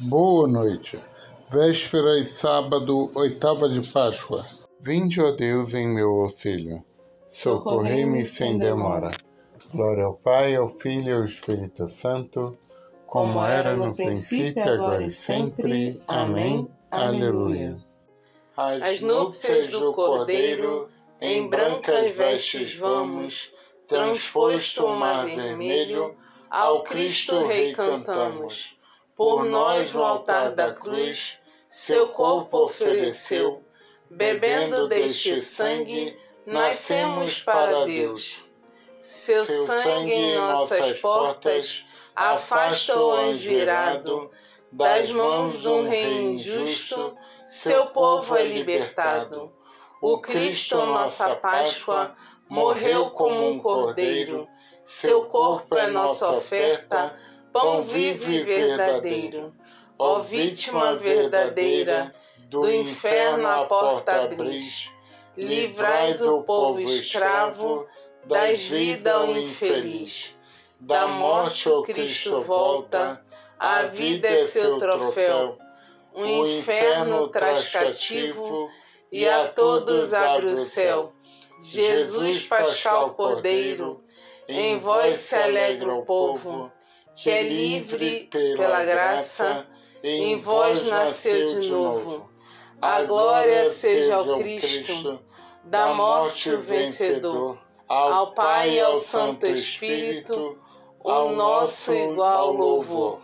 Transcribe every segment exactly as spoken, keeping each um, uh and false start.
Boa noite. Véspera e sábado, oitava de Páscoa. Vinde, ó Deus, em meu auxílio. Socorrei-me sem demora. Glória ao Pai, ao Filho e ao Espírito Santo, como era no princípio, agora e sempre. Amém. Aleluia. As núpcias do Cordeiro, em brancas vestes vamos, transposto o mar vermelho, ao Cristo Rei cantamos. Por nós no altar da cruz, seu corpo ofereceu. Bebendo deste sangue, nascemos para Deus. Seu sangue em nossas portas afasta o anjo irado. Das mãos de um rei injusto, seu povo é libertado. O Cristo, nossa Páscoa, morreu como um cordeiro. Seu corpo é nossa oferta, pão vivo e verdadeiro. Ó vítima verdadeira, do inferno a porta abris. Livrais o povo escravo, das vidas ao infeliz. Da morte o Cristo volta, a vida é seu troféu. O inferno traz cativo e a todos abre o céu. Jesus Pascal Cordeiro, em vós se alegra o povo, que é livre pela graça, em vós nasceu de novo. A glória seja ao Cristo, da morte o vencedor, ao Pai e ao Santo Espírito, o nosso igual louvor.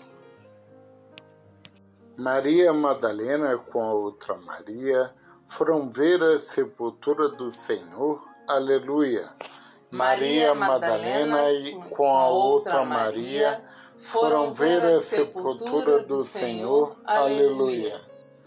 Maria Madalena com a outra Maria foram ver a sepultura do Senhor. Aleluia. Maria Madalena e com a outra Maria foram ver a sepultura do Senhor. Aleluia.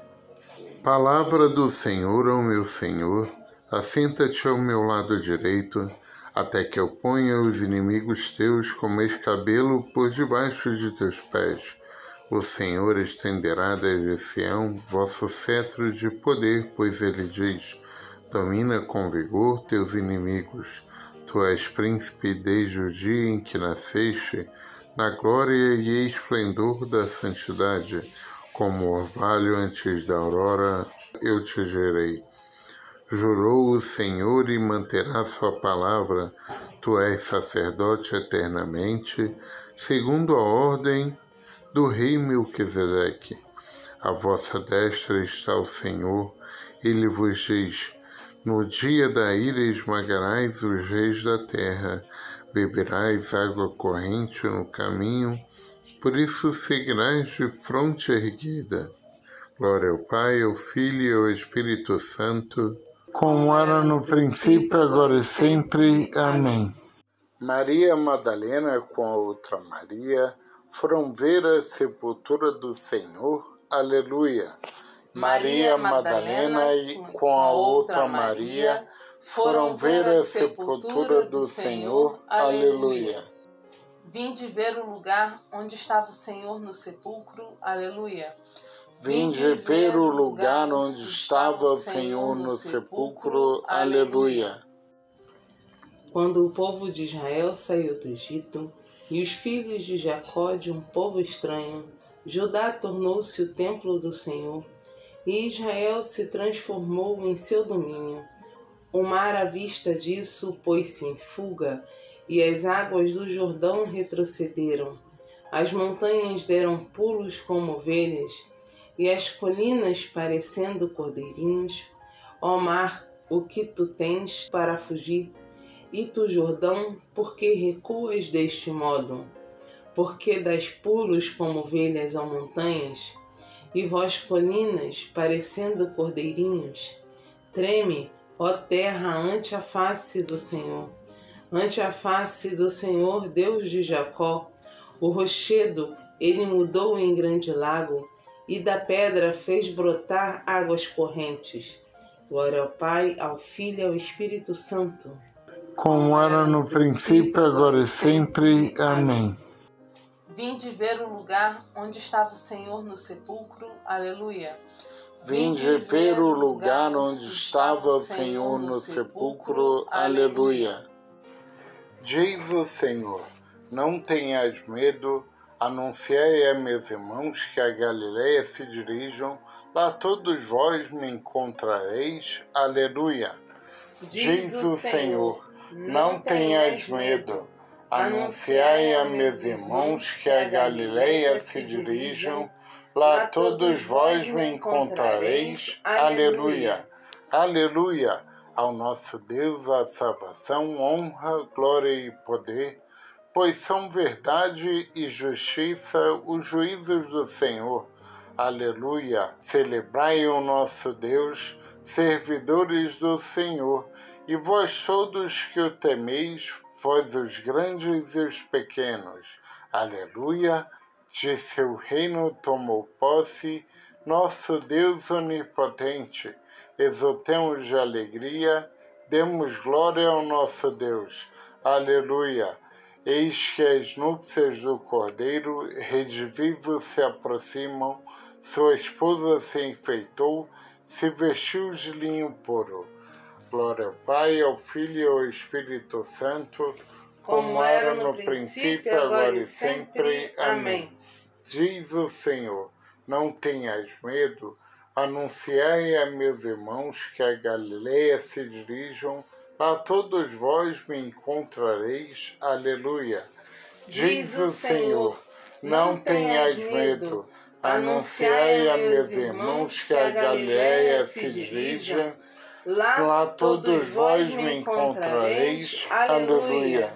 Palavra do Senhor ao meu Senhor, assenta-te ao meu lado direito, até que eu ponha os inimigos teus como escabelo por debaixo de teus pés. O Senhor estenderá desde Sião vosso cetro de poder, pois ele diz: domina com vigor teus inimigos. Tu és príncipe desde o dia em que nasceste, na glória e esplendor da santidade. Como orvalho antes da aurora, eu te gerei. Jurou o Senhor e manterá sua palavra. Tu és sacerdote eternamente, segundo a ordem do rei Melquisedeque. À vossa destra está o Senhor. Ele vos diz: no dia da ira esmagarás os reis da terra, beberás água corrente no caminho, por isso seguirás de fronte erguida. Glória ao Pai, ao Filho e ao Espírito Santo, como era no princípio, agora e sempre. Amém. Maria Madalena com a outra Maria foram ver a sepultura do Senhor. Aleluia. Maria Madalena e com a outra Maria foram ver a sepultura do Senhor. Aleluia. Vinde ver o lugar onde estava o Senhor no sepulcro. Aleluia. Vinde ver o lugar onde estava o Senhor no sepulcro. Aleluia. Quando o povo de Israel saiu do Egito, e os filhos de Jacó de um povo estranho, Judá tornou-se o templo do Senhor, e Israel se transformou em seu domínio. O mar à vista disso pôs-se em fuga, e as águas do Jordão retrocederam. As montanhas deram pulos como ovelhas, e as colinas parecendo cordeirinhos. Ó mar, o que tu tens para fugir? E tu, Jordão, por que recuas deste modo? Porque dás pulos como ovelhas a montanhas? E vós, colinas, parecendo cordeirinhos? Treme, ó terra, ante a face do Senhor. Ante a face do Senhor, Deus de Jacó. O rochedo ele mudou em grande lago, e da pedra fez brotar águas correntes. Glória ao Pai, ao Filho e ao Espírito Santo, como era no princípio, agora e sempre. Amém. Vinde ver o lugar onde estava o Senhor no sepulcro. Aleluia. Vinde ver o lugar onde estava o Senhor no sepulcro. Aleluia. Diz o Senhor: não tenhas medo, Anunciai a meus irmãos que a Galileia se dirijam, lá todos vós me encontrareis. Aleluia. Diz o Senhor, não tenhais medo. Anunciai a meus irmãos que a Galileia se dirijam, lá todos vós me encontrareis. Aleluia. Aleluia. Ao nosso Deus a salvação, honra, glória e poder, pois são verdade e justiça os juízos do Senhor. Aleluia! Celebrai o nosso Deus, servidores do Senhor, e vós todos que o temeis, vós os grandes e os pequenos. Aleluia! De seu reino tomou posse nosso Deus onipotente. Exultemos de alegria, demos glória ao nosso Deus. Aleluia! Eis que as núpcias do Cordeiro, redivivos se aproximam, sua esposa se enfeitou, se vestiu de linho puro. Glória ao Pai, ao Filho e ao Espírito Santo, como era no princípio, agora e sempre. Amém. Diz o Senhor, não tenhas medo, anunciai a meus irmãos que a Galileia se dirijam, lá todos vós me encontrareis. Aleluia. Diz o Senhor, não tenhais medo. Anunciai a meus irmãos que a Galileia se dirija, lá todos vós me encontrareis. Aleluia.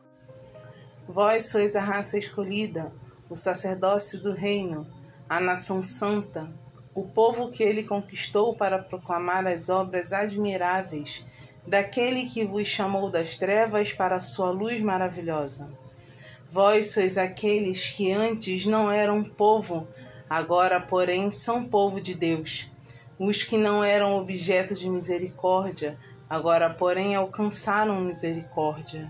Vós sois a raça escolhida, o sacerdócio do reino, a nação santa, o povo que ele conquistou para proclamar as obras admiráveis daquele que vos chamou das trevas para a sua luz maravilhosa. Vós sois aqueles que antes não eram povo, agora, porém, são povo de Deus. Os que não eram objeto de misericórdia, agora, porém, alcançaram misericórdia.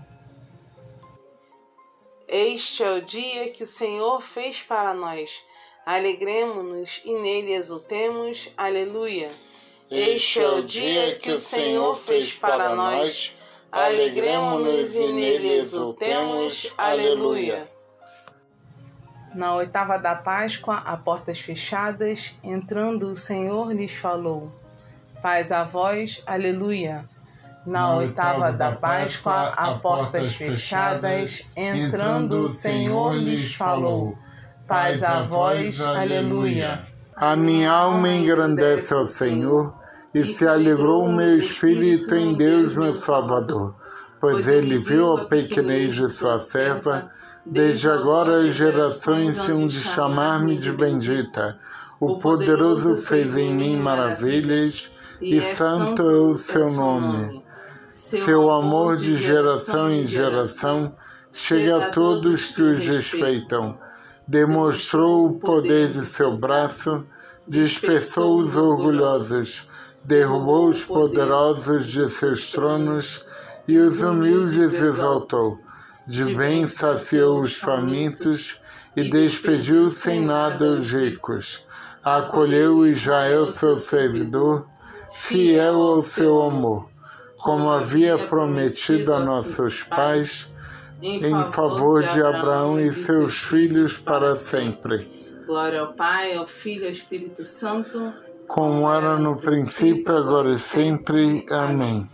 Este é o dia que o Senhor fez para nós. Alegremo-nos e nele exultemos. Aleluia. Este é o dia que o Senhor fez para nós. Alegremo-nos e nele exultemos. Aleluia. Na oitava da Páscoa, a portas fechadas, entrando o Senhor lhes falou. Paz a vós, aleluia. Na oitava da Páscoa, a portas fechadas, entrando o Senhor lhes falou. Paz a vós, aleluia. A minha alma engrandece ao Senhor, e se alegrou o meu espírito em Deus, meu Salvador, pois ele viu a pequenez de sua serva. Desde agora as gerações hão de chamar-me de bendita. O poderoso fez em mim maravilhas, e santo é o seu nome. Seu amor de geração em geração chega a todos que os respeitam. Demonstrou o poder de seu braço, dispersou os orgulhosos, derrubou os poderosos de seus tronos e os humildes exaltou. De bem saciou os famintos e despediu sem nada os ricos. Acolheu Israel, seu servidor, fiel ao seu amor, como havia prometido a nossos pais, em favor de Abraão e seus filhos para sempre. Glória ao Pai, ao Filho e ao Espírito Santo, como era no princípio, agora e sempre. Amém.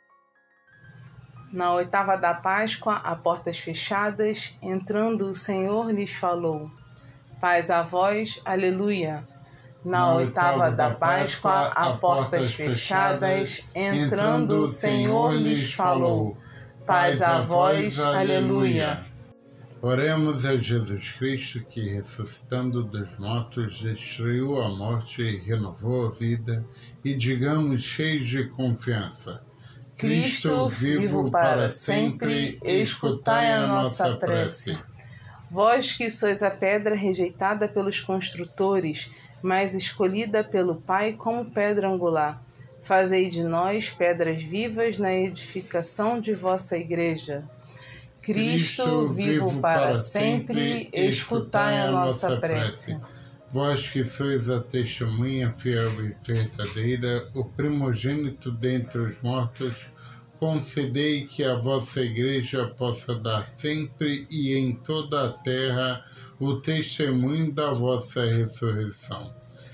Na oitava da Páscoa, a portas fechadas, entrando o Senhor lhes falou. Paz a vós, aleluia. Na oitava da Páscoa, a portas fechadas, entrando o Senhor lhes falou. Paz a vós, aleluia. Oremos a Jesus Cristo, que, ressuscitando dos mortos, destruiu a morte e renovou a vida, e digamos cheios de confiança: Cristo, vivo para sempre, escutai a nossa prece. Vós que sois a pedra rejeitada pelos construtores, mas escolhida pelo Pai como pedra angular, fazei de nós pedras vivas na edificação de vossa Igreja. Cristo, vivo para sempre, escutai a nossa prece. Vós que sois a testemunha fiel e verdadeira, o primogênito dentre os mortos, concedei que a vossa Igreja possa dar sempre e em toda a terra o testemunho da vossa ressurreição.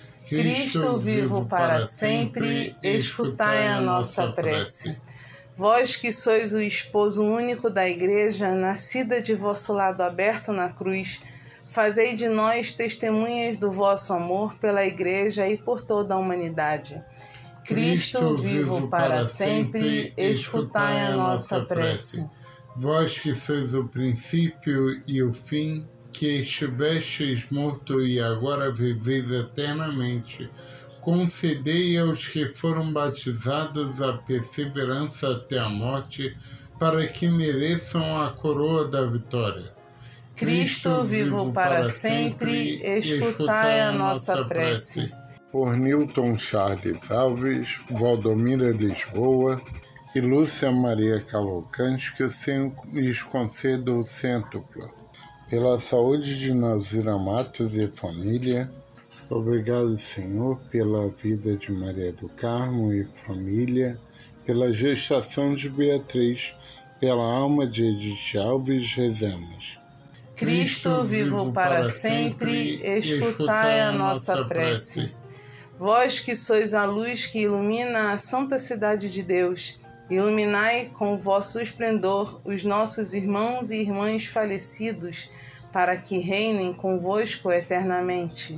Cristo vivo para sempre, escutai a nossa prece. Vós que sois o esposo único da Igreja, nascida de vosso lado aberto na cruz, fazei de nós testemunhas do vosso amor pela Igreja e por toda a humanidade. Cristo vivo para sempre, escutai a nossa prece. Vós que sois o princípio e o fim, que estivestes morto e agora viveis eternamente, concedei aos que foram batizados a perseverança até a morte, para que mereçam a coroa da vitória. Cristo vivo para sempre, escutai a nossa prece. Por Newton Charles Alves, Valdomira Lisboa e Lúcia Maria Cavalcante, que o Senhor lhes conceda o cêntuplo. Pela saúde de Nalzira Matos e família, obrigado, Senhor, pela vida de Maria do Carmo e família, pela gestação de Beatriz, pela alma de Edith Alves, rezemos. Cristo vivo para sempre, escutai a nossa prece. Vós que sois a luz que ilumina a santa cidade de Deus, iluminai com o vosso esplendor os nossos irmãos e irmãs falecidos, para que reinem convosco eternamente.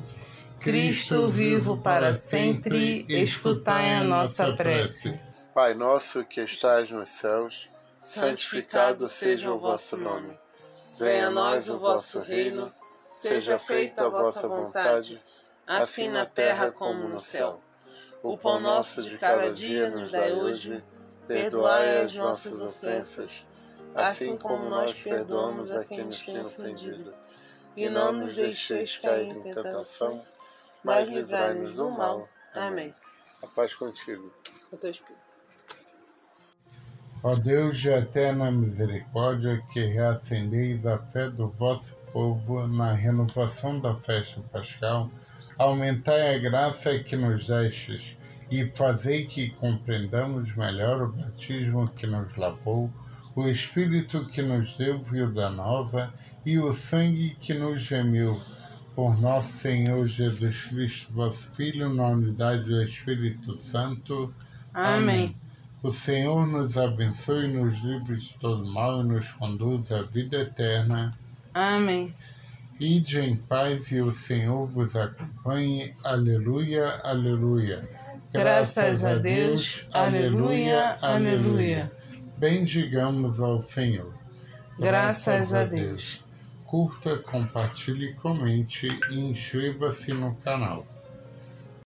Cristo vivo para sempre, escutai a nossa prece. Pai nosso que estais nos céus, santificado seja o vosso nome. Venha a nós o vosso reino, seja feita a vossa vontade, assim na terra como no céu. O pão nosso de cada dia nos dai hoje, perdoai as nossas ofensas, assim como nós perdoamos a quem nos tem ofendido. E não nos deixeis cair em tentação, mas livrai-nos do mal. Amém. A paz contigo. Com teu espírito. Ó Deus de eterna misericórdia, que reacendeis a fé do vosso povo na renovação da festa pascal, aumentai a graça que nos destes e fazei que compreendamos melhor o batismo que nos lavou, o Espírito que nos deu vida nova e o sangue que nos remiu. Por nosso Senhor Jesus Cristo, vosso Filho, na unidade do Espírito Santo. Amém. Amém. O Senhor nos abençoe, nos livre de todo mal e nos conduz à vida eterna. Amém. Ide em paz e o Senhor vos acompanhe. Aleluia, aleluia. Graças a Deus. Aleluia, aleluia. Bendigamos ao Senhor. Graças a Deus. Curta, compartilhe, comente e inscreva-se no canal.